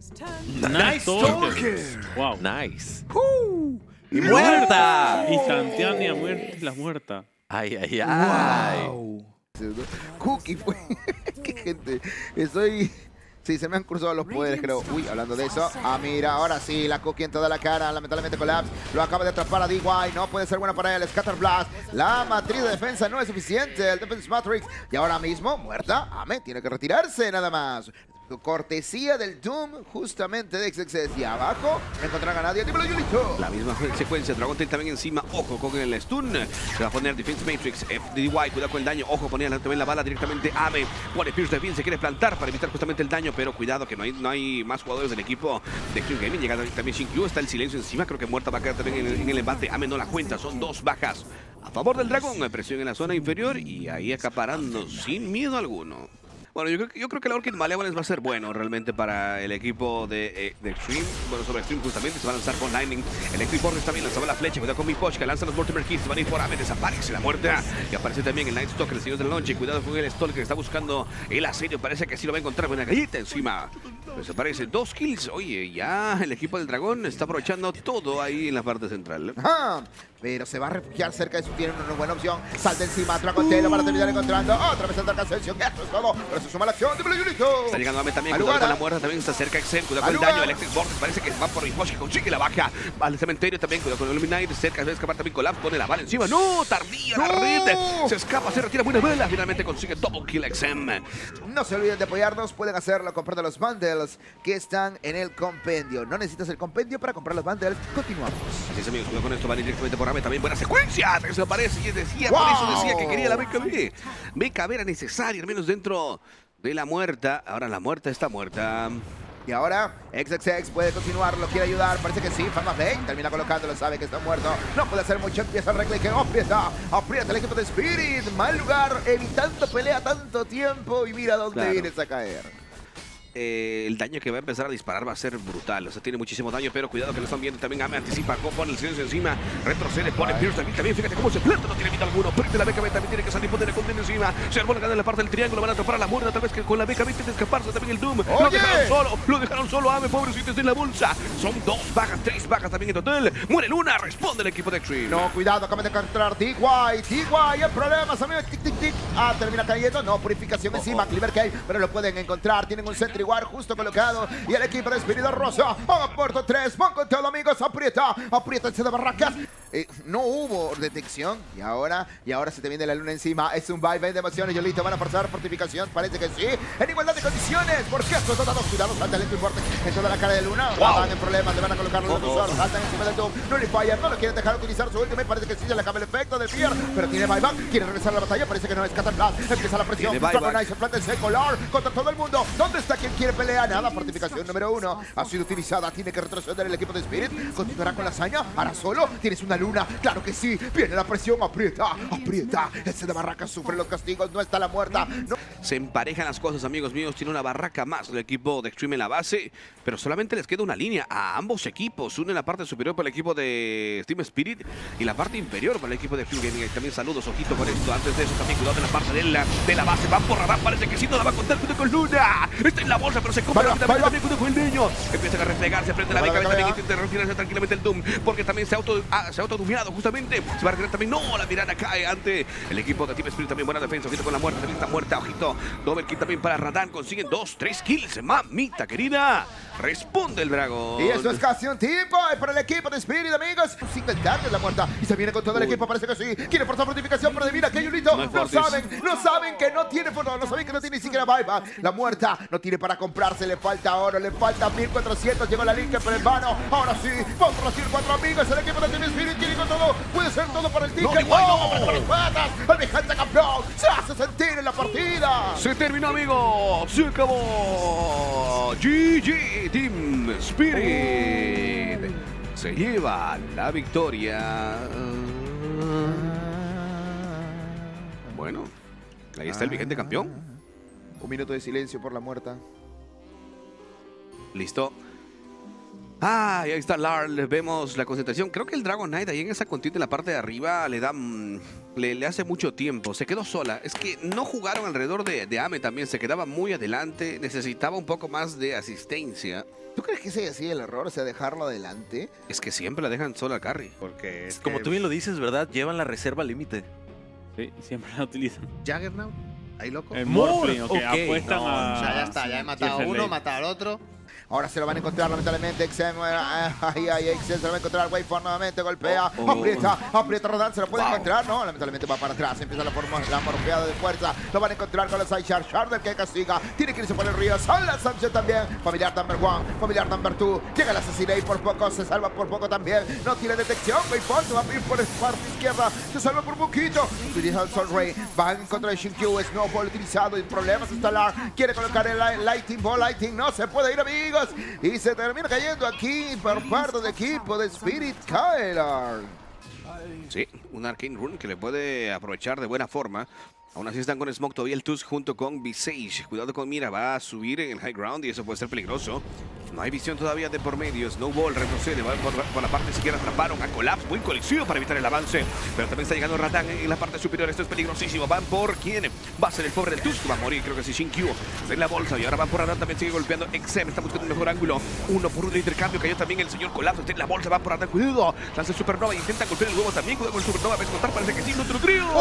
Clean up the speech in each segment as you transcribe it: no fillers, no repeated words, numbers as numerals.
Nice Stalker. Wow. Nice. Y ¡Muerta! Instantánea muerte, la muerta. Ay, ay, ay. Wow. Cookie fue. Qué gente. Estoy. Sí, se me han cruzado los poderes, creo. Uy, hablando de eso. Ah, mira, ahora sí, la Cookie en toda la cara. Lamentablemente Collapse lo acaba de atrapar a DY. No puede ser buena para él. Scatter Blast. La matriz de defensa no es suficiente. El Defense Matrix. Y ahora mismo, muerta. Ame tiene que retirarse nada más. Cortesía del Doom, justamente de XXS. Y abajo, no encontrarán a nadie. ¡Dímelo, Yulito! La misma secuencia, Dragon Tail también encima, ojo con el stun, se va a poner Defense Matrix, FDY, cuidado con el daño, ojo, ponía también la bala directamente, Ame, pone Pierce Defense, se quiere plantar para evitar justamente el daño, pero cuidado que no hay más jugadores del equipo de Extreme Gaming, llega también Shinkyu, está el silencio encima, creo que muerta va a quedar también en el embate, Ame no la cuenta, son 2 bajas a favor del dragón, presión en la zona inferior y ahí acaparando sin miedo alguno. Bueno, yo creo que la Orchid Malevolence va a ser bueno realmente para el equipo de Extreme. Bueno, sobre Extreme justamente se va a lanzar con Lightning. Electric Borges también lanzaba la flecha. Cuidado con Mi Poch, que lanza los Mortimer Kills. Se van a ir por Ame, desaparece la muerte. Y aparece también el Night Stalker, el señor de la noche. Cuidado con el Stalker que está buscando el asedio. Parece que sí lo va a encontrar con una galleta encima. Desaparece 2 kills. Oye, ya el equipo del dragón está aprovechando todo ahí en la parte central. Ajá. Pero se va a refugiar cerca de su. Tiene una buena opción. Salta encima, Dragon Tail para terminar encontrando. Otra vez salta Ascension. Esto es todo. Pero se suma la acción. ¡Dímelo, Yulito! Está llegando Ame también. Cuidado con la muerte. También está cerca Excel. Cuidado con el daño. Electric Board. Parece que va por Mi Poch, que consigue la baja. Al cementerio también. Cuidado con el Illuminate. Cerca de escapar también Collapse. Pone la bala encima. ¡No! Tardía la red. Se escapa, se retira. Buena bala. Finalmente consigue double kill XM. No se olviden de apoyarnos. Pueden hacerlo comprando los bundles que están en el compendio. No necesitas el compendio para comprar los bundles. Continuamos. Así es, amigos. Cuidado con esto. Van directamente por Ame. También buena secuencia. Desaparece y decía, ¡Wow! por eso decía que quería la BKB. BKB era necesaria, al menos dentro de la muerta. Ahora la muerta está muerta. Y ahora XXX puede continuar, lo quiere ayudar, parece que sí. Pharma Blade termina colocándolo, sabe que está muerto. No puede hacer mucho, empieza el reclay que aprieta el equipo de Spirit. Mal lugar, evitando pelea tanto tiempo y mira dónde vienes a caer. El daño que va a empezar a disparar va a ser brutal. O sea, tiene muchísimo daño, pero cuidado que lo están viendo. También Ame anticipa, pone el silencio encima, retrocede, pone Pierce también. Fíjate cómo se planta, no tiene vida alguno. Pierde la BKB, también tiene que salir, pone la condena encima. Se armó la gana en la parte del triángulo, van a atrapar a la muerte. Tal vez que con la BKB intenta escaparse también el Doom. Lo dejaron solo Ame, pobrecitos en la bolsa. Son 2 bajas, 3 bajas también en total. Muere una, responde el equipo de Extreme. No, cuidado, acaban de encontrar DY, hay problemas, amigos. Tic, tic, tic. Ah, termina cayendo. No, purificación encima, Cleaver Cave, pero lo pueden encontrar. Tienen un Sentry War justo colocado. Y el equipo de Espíritu Rosa ha puerto 3. Van con todo, amigos. Apriétense de barracas. No hubo detección. Y ahora se te viene la luna encima. Es un vaivén de emociones. Yolito, van a forzar fortificación. Parece que sí. En igualdad de condiciones. Porque estos dotados, cuidado, salta el equipo fuerte en toda la cara de luna. Van en problemas. Le van a colocar los defensores. Saltan encima del Doom. Nullifier. No lo quieren dejar utilizar su último. Parece que sí, se le acaba el efecto del Fear. Pero tiene buyback. Quiere regresar a la batalla. Parece que no es Blast. Empieza la presión. Se planta el secular contra todo el mundo. ¿Dónde está quien quiere pelear? Nada. Fortificación número 1 ha sido utilizada. Tiene que retroceder el equipo de Spirit. Continuará con la hazaña. Ahora solo tienes una luna. Claro que sí. Viene la presión. Aprieta. Ese de barraca sufre los castigos. No está la muerta. No. Se emparejan las cosas, amigos míos. Tiene una barraca más el equipo de Extreme en la base, pero solamente les queda una línea a ambos equipos. Une la parte superior para el equipo de Team Spirit y la parte inferior para el equipo de Extreme Gaming. También saludos, ojito con esto. Antes de eso, también cuidado en la parte de la base. Van por radar. Parece que sí, no la va a contar. Cuidado con Luna. Está en la bolsa, pero se come rápidamente. También cuidado con el niño. Empiezan a replegarse frente a la BKB. También intenta retirarse tranquilamente el Doom, porque también se ha autodumeado justamente. Se va a retirar también. No, la mirada cae ante el equipo de Team Spirit. También buena defensa. Ojito con la muerte. También está muerta. Ojito. Double kill también para Radan. Consiguen 2, 3 kills. Mamita querida. Responde el dragón. Y eso es casi un tiempo para el equipo de Spirit, amigos. Un single target la muerta. Y se viene con todo el equipo. Parece que sí. Quiere forzar fortificación, pero adivina que Yulito. No saben que no tiene no saben que no tiene ni siquiera buyback. La muerta no tiene para comprarse. Le falta oro. Le falta 1400. Llegó la Linker, pero en vano. Ahora sí. Vamos a recibir 4 amigos. El equipo de Team Spirit quiere con todo. Puede ser todo para el ticket. ¡No! ¡Las patas! ¡El vigente campeón! ¡Se hace sentir en la partida! Se terminó, amigos. Se acabó. GG Team Spirit. Se lleva la victoria. Bueno, ahí está el vigente campeón. Un minuto de silencio por la muerta. Listo. Ah, y ahí está Larl. Vemos la concentración. Creo que el Dragon Knight ahí en esa contienda en la parte de arriba le da le hace mucho tiempo. Se quedó sola. Es que no jugaron alrededor de Ame también. Se quedaba muy adelante. Necesitaba un poco más de asistencia. ¿Tú crees que ese es así el error, o sea, dejarlo adelante? Es que siempre la dejan sola a Carry. Porque es Como que tú bien lo dices, ¿verdad? Llevan la reserva al límite. sí, siempre la utilizan. Juggernaut, ahí loco. El Morphling, ok, ok. apuestan No, a... O sea, ya está, ya he matado a Jefe uno, Late. matado al otro. Ahora se lo van a encontrar lamentablemente. Xem, se lo va a encontrar. Waveform nuevamente golpea. Oh, oh. Aprieta Rodan. Se lo puede Wow. encontrar. No, lamentablemente va para atrás. Empieza la morfeada de fuerza. Lo van a encontrar con la Sideshard. Sharder que castiga. Tiene que irse por el río. Sala Sánchez también. Familiar number 1. Familiar number 2. Llega el asesino y por poco se salva por poco también. No tiene detección. Waveform se va a ir por la parte izquierda. Se salva por poquito. Utiliza el Sol Ray. Va en contra de Shinkyu. Snowball utilizado. Y problemas instalar. Quiere colocar el Lighting Ball. Lighting no se puede ir, amigos. Y se termina cayendo aquí por parte del equipo de Spirit Kyler. Sí, un Arcane Rune que le puede aprovechar de buena forma. Aún así están con Smoke todavía el Tusk junto con Visage. Cuidado con Mira, va a subir en el high ground y eso puede ser peligroso. No hay visión todavía de por medio. Snowball retrocede, va por la parte izquierda. Atraparon a Collapse, muy colisivo para evitar el avance. Pero también está llegando Radan en la parte superior. Esto es peligrosísimo. Van por quién va a ser el pobre del Tusk. Va a morir, creo que sí, Shinkyu. Está en la bolsa y ahora van por Radan. También sigue golpeando. Exem está buscando un mejor ángulo. 1 por 1 de intercambio. Cayó también el señor Collapse. Está en la bolsa, va por Radan. Cuidado. Lanza el Supernova y intenta golpear el huevo también. Cuidado con el Supernova. Va a explotar. Parece que sí, no te lo creo.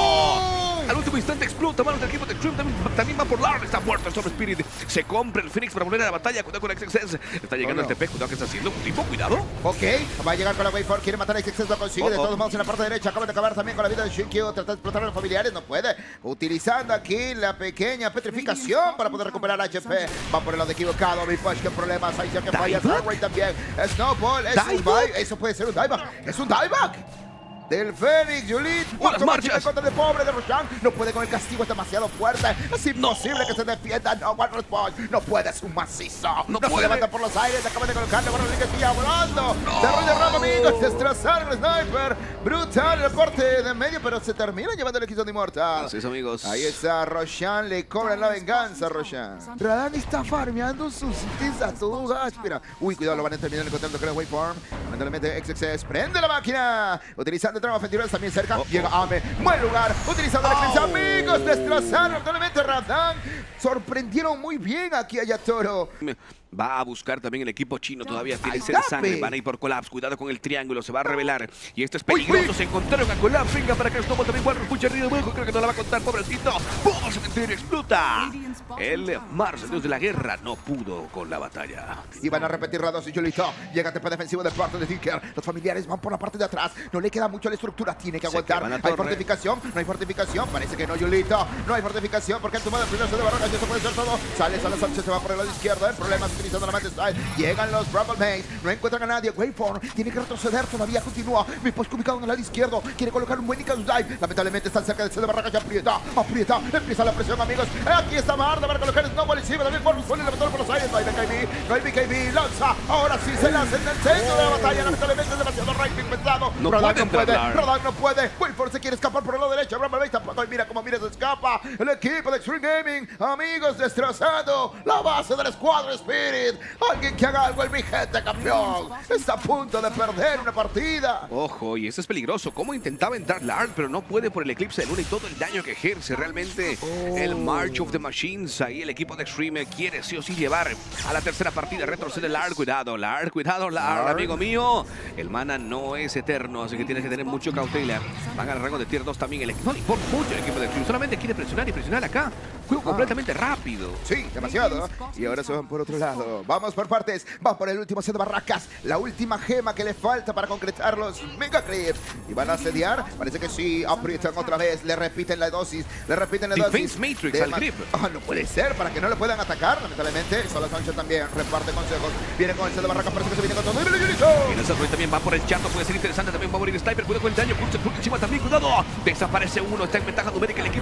Al último instante explota, manos del equipo de Extreme, también va por Larry, está muerto el Sobre Spirit. Se compra el Phoenix para volver a la batalla, cuidado con XXS. Está llegando el TP, cuidado que está haciendo un tipo, cuidado. Ok, va a llegar con la Waveform, quiere matar a XXS, lo consigue, de todos modos en la parte derecha, acaba de acabar también con la vida de Shinkyu, trata de explotar a los familiares, no puede. Utilizando aquí la pequeña petrificación para poder recuperar HP. Va por el lado equivocado, Bipush, qué problemas, ahí se que falla, Sarray también. Snowball, es un dieback, eso puede ser un dieback, es un dieback. Del Fénix, Julit, ¡Buenas marchas! en contra de pobre de Roshan, no puede con el castigo, es demasiado fuerte, es imposible que se defienda, no one response, no puede, es un macizo, no puede. se levanta por los aires, acaba de colocarle, bueno, que sigue volando, desarrolla Rama, amigos, destrozaron el sniper, brutal el porte de medio, pero se termina llevando el equipo de Immortal. Así es, amigos. Ahí está Roshan, le cobran la venganza, Roshan. Radan está farmeando sus ítems a todo gas, mira, uy, cuidado, lo van a terminar encontrando con el Waveform, lamentablemente XXS, prende la máquina, utilizando trama ofensiva también cerca, llega Ame, buen lugar, utilizando la defensa, amigos, destrozaron totalmente Radan, sorprendieron muy bien aquí a Yatoro. Va a buscar también el equipo chino, todavía tiene Ahí sed de está, sangre, pe. van a ir por Collapse, cuidado con el triángulo, se va a revelar. Y esto es peligroso, se encontraron a Collapse, venga para que Snowball también vuelve, escucha arriba de abajo, creo que no la va a contar, pobrecito. ¡Pum! Cementerio explota. El Mars, el dios de la guerra, no pudo con la batalla. Y van a repetir Rados y Julito. Llega TP defensivo de parte de Tinker. Los familiares van por la parte de atrás. No le queda mucho a la estructura. Tiene que Se aguantar. queman a ¿Hay torre. fortificación? No hay fortificación. Parece que no, Julito. No hay fortificación porque han tomado el primer set de barracas. Y eso puede ser todo. Sale Sánchez, se va por el lado izquierdo. El problema es utilizando la Mante Style. Llegan los Rumble Maze. No encuentran a nadie. Waveform tiene que retroceder. Todavía continúa. Mi post ubicado en el lado izquierdo. Quiere colocar un buen Icarus Dive. Lamentablemente están cerca del set de barracas. Y aprieta. Aprieta. Empieza la presión, amigos. Aquí está Marda para colocar Snowball encima. También por suele levantar por los aires. No hay BKB. No hay BKB. Lanza. Ahora sí se lanza en el centro de la batalla. Lamentablemente es demasiado rating pesado. No Rodan puede no puede. entrar. Rodan no puede. Waveform se quiere escapar por el lado derecho. Rumble Maze tampoco. Y mira cómo mira se escapa. El equipo de Extreme Gaming. Amigos, destrozando la base del Squadron Spirit. Alguien que haga algo en mi gente, campeón. Está a punto de perder una partida. Ojo, y esto es peligroso. Cómo intentaba entrar Lark, pero no puede por el eclipse de luna y todo el daño que ejerce realmente el March of the Machines. Ahí el equipo de Extreme quiere sí o sí llevar a la tercera partida. Retrocede Lark, cuidado, Lark, amigo mío. El mana no es eterno, así que tienes que tener mucho cautela. Van al rango de tier 2 también el equipo. No le importa mucho el equipo de Extreme, solamente quiere presionar y presionar acá. Juego completamente rápido. Sí, demasiado. Y ahora se van por otro lado. Vamos por partes. Va por el último set de barracas. La última gema que le falta para concretar los Mega Creep. Y van a asediar. Parece que sí. Aprietan otra vez. Le repiten la dosis. Le repiten la dosis. Defense Matrix al grip. No puede ser. Para que no le puedan atacar. Lamentablemente. Solo Sánchez también reparte consejos. Viene con el set de barracas. Parece que se viene con todo. Y en esa rueda también va por el chato. Puede ser interesante. También va a morir Sniper. Cuidado con el daño. Pulse encima también. Cuidado. Desaparece uno. Está en ventaja numérica el equipo de Team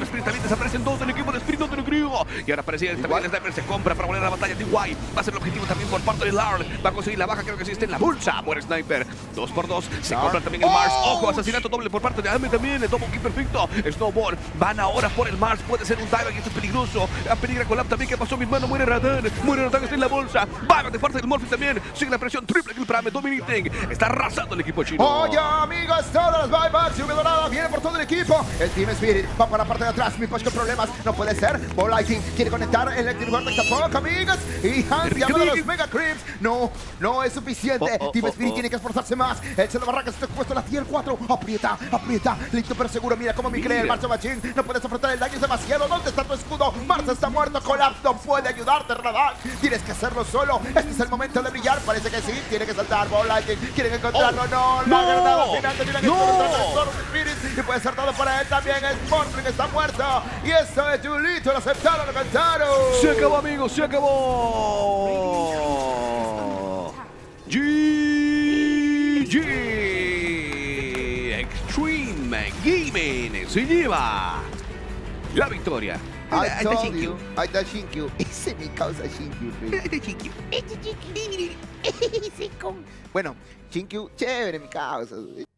Spirit también desaparecen dos del equipo de Spirit, no te lo creo. Y ahora parecía que también el Sniper se compra para volver a la batalla. DY va a ser el objetivo también por parte de Larl. Va a conseguir la baja, creo que sí está en la bolsa. Muere Sniper. 2 por 2. Se compra también el Mars. Ojo, asesinato doble por parte de Ame también. El double kill perfecto. Snowball. Van ahora por el Mars. Puede ser un dive y esto es peligroso. Peligra con Lab también. ¿Qué pasó, mi hermano? Muere Radan. Muere Radan, está en la bolsa. Va de parte del Morphin también. Sigue la presión. Triple kill para Ame. Dominating. Está arrasando el equipo chino. Oye, amigos, todas las buybacks y dorada viene por todo el equipo. El Team Spirit va para la parte de atrás. Mi Posh con problemas. No puede ser. Ball Lighting quiere conectar. Electric Vortex tampoco, amigos. Y Hans llama a los Mega Creeps. No, no es suficiente. Team Spirit tiene que esforzarse más. El Celo Barracas está expuesto a la tier 4. Aprieta, aprieta. Listo pero seguro. Mira cómo me cree el Marzo Machine. No puedes afrontar el daño, es demasiado. ¿Dónde está tu escudo? Marzo está muerto. Collapse no puede ayudarte, Radan. Tienes que hacerlo solo. Este es el momento de brillar. Parece que sí. Tiene que saltar. Ball Lighting. Quieren encontrarlo. No, la granada final tiene que encontrar el Storm Spirit. Y puede ser todo para él también. El Morphin está muerto. Y eso es Julito. Lo aceptaron, lo cantaron. Se acabó, amigos. Se acabó. GG Extreme Gaming se lleva la victoria. I told you. I da Shinkyu. Ese me causa Shinkyu. Bueno, Shinkyu, chévere, mi causa.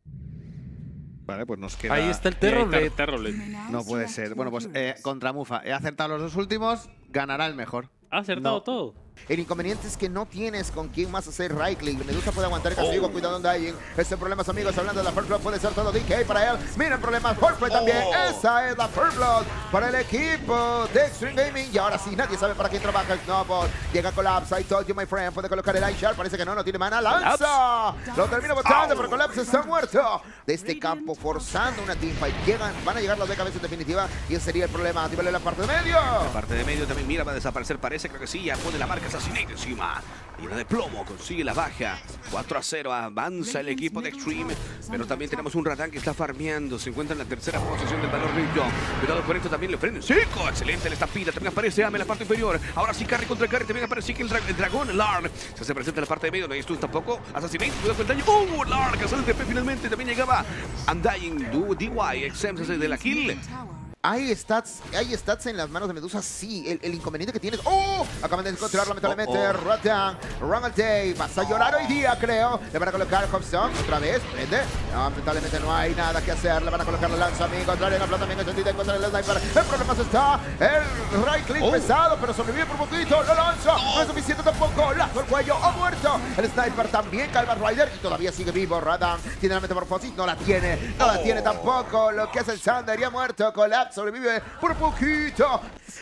Vale, pues nos queda... Ahí está el Terrorblade. No puede ser. Bueno, pues contra Mufa. He acertado los dos últimos, ganará el mejor. Ha acertado todo. El inconveniente es que no tienes con quién más hacer right click. Medusa puede aguantar el castigo, cuidado en Dying. Este problemas, amigos, hablando de la First Blood, puede ser todo DK para él. Miren problemas, Forfeit también. Esa es la First Blood para el equipo de Extreme Gaming. Y ahora sí, nadie sabe para quién trabaja el Snowball. Llega Collapse, I told you, my friend. Puede colocar el Ice Shard, parece que no tiene mana. ¡Lanza! Lo termina botando, pero Collapse está muerto. De este campo, forzando una teamfight. Van a llegar las DKBs en definitiva. Y ese sería el problema. Actívale la parte de medio. La parte de medio también, mira, va a desaparecer, parece, creo que sí. Ya pone la marca Assassinate encima. Llena de plomo, consigue la baja. 4-0, avanza el equipo de Extreme. Pero también tenemos un Radan que está farmeando. Se encuentra en la tercera posición del valor ritmo. Cuidado con esto, también le frena seco. Excelente la estampida. También aparece Ame en la parte inferior. Ahora sí, carry contra carry. También aparece el dragón, Lark. Se hace presente en la parte de medio. No hay esto tampoco. Assassinate, cuidado con el daño. Lark, hace el TP finalmente. También llegaba Undying, DY, Exempt de la kill. Hay stats en las manos de Medusa, sí. El inconveniente que tienes. ¡Oh! Acaban de encontrar lamentablemente Radan. Wrong Day. Vas a llorar hoy día, creo. Le van a colocar Hobson otra vez. Prende. No, lamentablemente no hay nada que hacer. Le van a colocar la lanza, amigos. La arena también extendida en contra del sniper. El problema está el right click pesado, pero sobrevive por poquito. Lo lanza. No es suficiente tampoco. Lazo el cuello. Ha muerto. El sniper también. Calva Rider. Y todavía sigue vivo. Radan tiene la metamorfosis. No la tiene. No la tiene tampoco. Lo que hace el Sander. Ya muerto. Collapse. Sobrevive por poquito.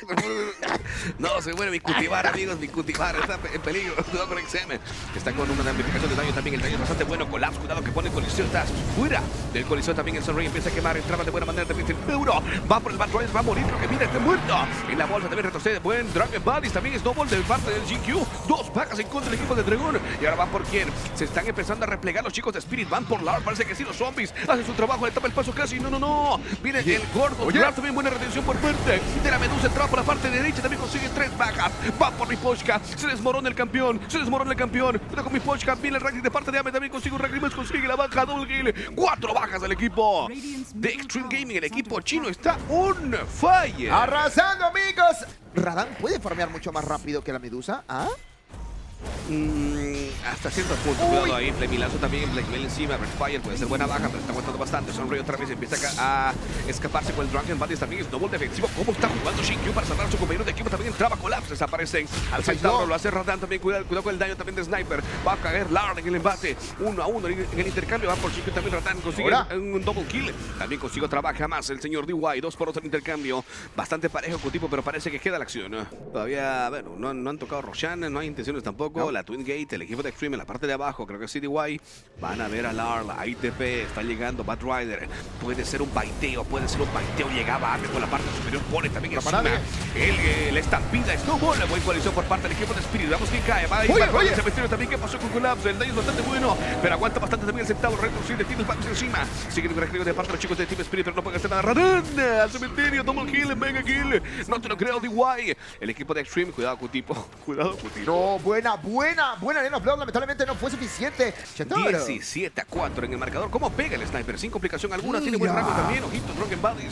No, se muere mi Cutibar, amigos. Mi Cutibar está en peligro. Cuidado con XM. Está con una amplificación de daño también. El daño es bastante bueno. Collapse, cuidado que pone Coliseo. Está fuera del Coliseo también. El Sunray empieza a quemar. Entraba de buena manera también. El Euro va por el Bad Riders. Va a morir. Lo que mira, está muerto. En la bolsa también retrocede. Buen Dragon Bodies. También Snowball de parte del GQ. Dos bajas en contra del equipo de Dragón. Y ahora van por quién. Se están empezando a replegar los chicos de Spirit. Van por Lark. Parece que sí, los zombies hacen su trabajo. Le tapa el paso casi. No. Viene el gordo. Lark también buena retención por parte de la Medusa. Entraba por la parte derecha. También consigue 3 bajas. Va por Miposhka. Se desmorona el campeón. Cuidado con Miposhka. Viene el ranking de parte de Ame. También consigue un ranking más. Consigue la baja. Double kill. 4 bajas del equipo de Extreme Gaming. El equipo chino está on fire. Arrasando, amigos. Radan puede farmear mucho más rápido que la Medusa. ¿Ah? Hasta cierto punto, cuidado ahí. Flemilazo también, Blackmail encima, Redfire puede ser buena baja, pero está aguantando bastante. Sonrey otra vez empieza a escaparse con el Drunken Bodies también. Snowball defensivo. ¿Cómo está jugando Shinkyu para salvar a su compañero de equipo? También entraba Collapse, desaparecen. Al Centauro lo hace Radan también. Cuidado con el daño también de Sniper. Va a caer Lark en el embate. 1-1 en el intercambio. Va por Shinkyu también. Radan consigue un double kill. También consigo trabaja más el señor DY. 2 por 2 en intercambio. Bastante parejo con tipo, pero parece que queda la acción. Todavía, bueno, no han tocado Roshan, no hay intenciones tampoco. La Twin Gate, el equipo de Extreme en la parte de abajo, creo que es CDY. Van a ver a Larl, la ITP, está llegando Bad Rider. Puede ser un baiteo, llegaba Ame por la parte superior, pone también encima el estampida Snowball. Buen coalición por parte del equipo de Spirit. Vamos quién cae, va a ir el cementerio también. ¿Qué pasó con Collapse? El daño es bastante bueno, pero aguanta bastante también el centavo. Retrocede, tiene el Pax encima. Sigue el recorrido de parte de los chicos de Team Spirit, pero no pueden hacer nada. Radan al cementerio, double kill, mega kill. No te lo creo, DY. El equipo de Extreme, cuidado con tipo. No, buena arena of blood, lamentablemente no fue suficiente. 17-4 en el marcador. ¿Cómo pega el sniper? Sin complicación alguna. Tiene buen rango también. Ojito, Drunken Bodies.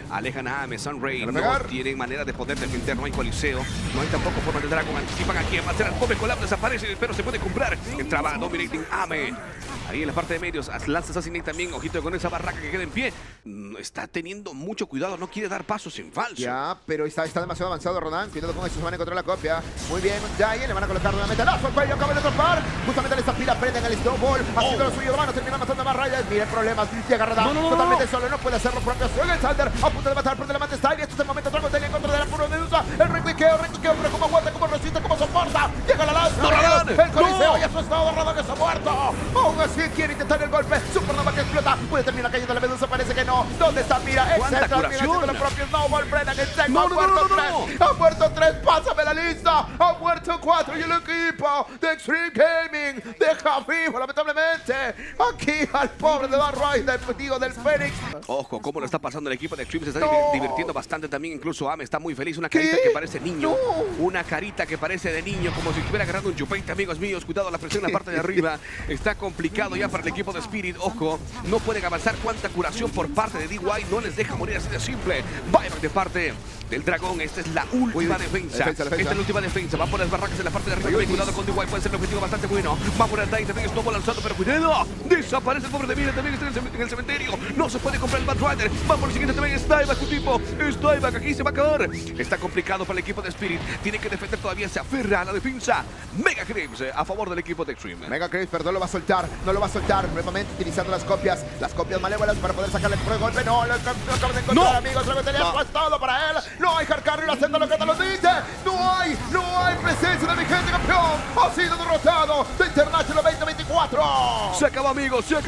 Alejan a Ame, Sunray. Para No pegar. tienen manera de poder defender. No hay coliseo. No hay tampoco forma de Dragon. Anticipan a quién va a ser el pobre Colab. Desaparece, pero se puede comprar. Entraba Dominating Ame. Ahí en la parte de medios. Lanza Assassinate también. Ojito con esa barraca que queda en pie. Está teniendo mucho cuidado. No quiere dar pasos en falso. Ya, pero está demasiado avanzado Rodan. Cuidado con eso, se van a encontrar la copia. Muy bien, Giant, le van a colocar nuevamente lazo al cuello, acaba de atrapar. Justamente le estampida, prenden el snowball. Haciendo lo suyo, van a terminar matando a más rayas. Miren problemas, llega Rodan totalmente solo, no puede hacer lo propio. Suega el Sander, a punto de matar por delante está. Y este es el momento, Dragon Tail en contra de la puro Medusa. El recliqueo, pero cómo aguanta, cómo resiste, cómo soporta. Llega la lanza, ¡No, Rodan! el coliseo, y eso es todo, Rodan está muerto. Aún así quiere intentar el golpe. Supernova que explota, puede terminar cayendo la Medusa, parece que no. ¿Dónde está Mira? ¡Cuánta Etcétera, Mira curación! haciendo la propia snowball, frenan el seco, No, ha no, muerto no, no, 3, no. ha muerto 3, pásame la lista, ha muerto 4 y el equipo de Extreme Gaming deja vivo lamentablemente aquí al pobre de Darroy, del Fénix. Ojo, cómo lo está pasando el equipo de Extreme. Se está No. divirtiendo bastante también. Incluso Ame está muy feliz. Una carita ¿Qué? que parece niño. No. Una carita que parece de niño, como si estuviera agarrando un chupete, amigos míos. Cuidado, la presión en la parte de arriba. Está complicado ya para el equipo de Spirit. Ojo, no pueden avanzar. Cuánta curación por parte de DY. No les deja morir así de simple. Buyback de parte del dragón. Esta es la última defensa. defensa. Esta es la última defensa. Va por las barracas en la parte de arriba. Cuidado con DY. Puede ser un objetivo bastante bueno. Va por el Titan. También estuvo lanzando, pero cuidado. Desaparece el pobre de Mira. También está en el cementerio. No se puede comprar el Bad Rider. Va por el siguiente también. Stuyback, un tipo. Stuyback, aquí se va a acabar. Está complicado para el equipo de Spirit. Tiene que defender todavía. Se aferra a la defensa. Mega Crips a favor del equipo de Extreme. Mega Crisper no lo va a soltar, no lo va a soltar. Nuevamente utilizando las copias malévolas para poder sacarle el pro golpe. No, lo acaban de encontrar, No. amigos. Luego tenía apostado para él. No hay hard carry haciendo lo que te lo dice. No hay presencia de mi gente campeón. Ha sido derrotado de International 2024. Se acabó, amigos. Se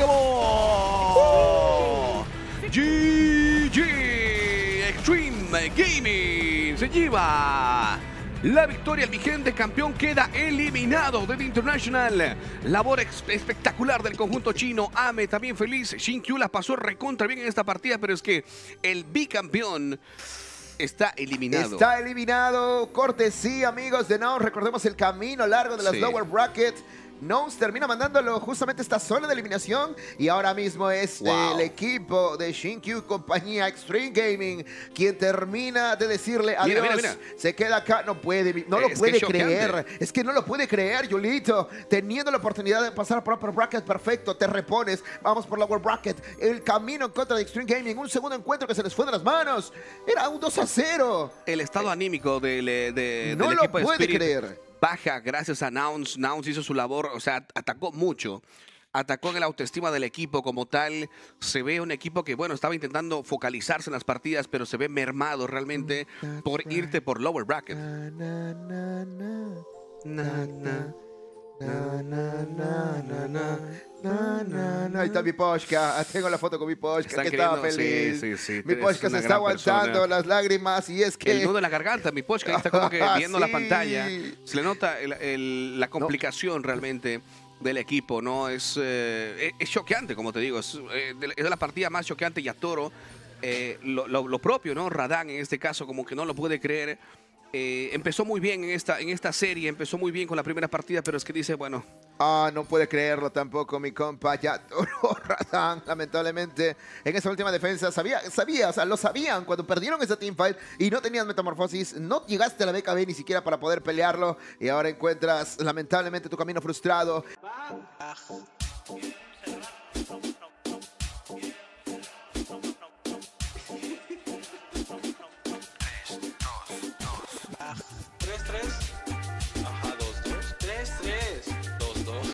acabó. GG Extreme Gaming se lleva la victoria. El vigente campeón queda eliminado del International. Labor espectacular del conjunto chino. Ame también feliz. Xin-Q la pasó recontra bien en esta partida, pero es que el bicampeón está eliminado. Está eliminado. Cortesía, amigos de Nouns. Recordemos el camino largo de las Sí. lower bracket. Nouns termina mandándolo justamente a esta zona de eliminación y ahora mismo es Wow. el equipo de Xin-Q compañía Extreme Gaming quien termina de decirle adiós. Mira. Se queda acá, no lo Es puede que es creer. choqueante. Es que no lo puede creer, Yulito. Teniendo la oportunidad de pasar por upper bracket, perfecto, te repones. Vamos por lower bracket. El camino en contra de Extreme Gaming, un segundo encuentro que se les fue de las manos. Era un 2-0. El estado anímico del No lo equipo de puede Spirit creer. baja gracias a Nouns. Nouns hizo su labor, o sea, atacó mucho. Atacó en el autoestima del equipo como tal. Se ve un equipo que, bueno, estaba intentando focalizarse en las partidas, pero se ve mermado realmente por irte por lower bracket. Ahí está mi Poshka. Tengo la foto con mi Poshka Están que estaba queriendo- feliz. sí, Mi es Poshka una se está gran persona. aguantando las lágrimas y es que... El nudo en la garganta, mi Poshka, ahí está como que viendo la Sí. pantalla. Se le nota la complicación realmente del equipo, ¿no? Es choqueante, como te digo. Es de la partida más choqueante y a Toro. Lo propio, ¿no? Radan en este caso como que no lo puede creer. Empezó muy bien en esta serie, empezó muy bien con la primera partida, pero es que dice, bueno, no puede creerlo tampoco mi compa. Ya Toro Radan, lamentablemente, en esa última defensa, sabía, o sea, lo sabían cuando perdieron esa teamfight y no tenías metamorfosis, no llegaste a la BKB ni siquiera para poder pelearlo y ahora encuentras, lamentablemente, tu camino frustrado.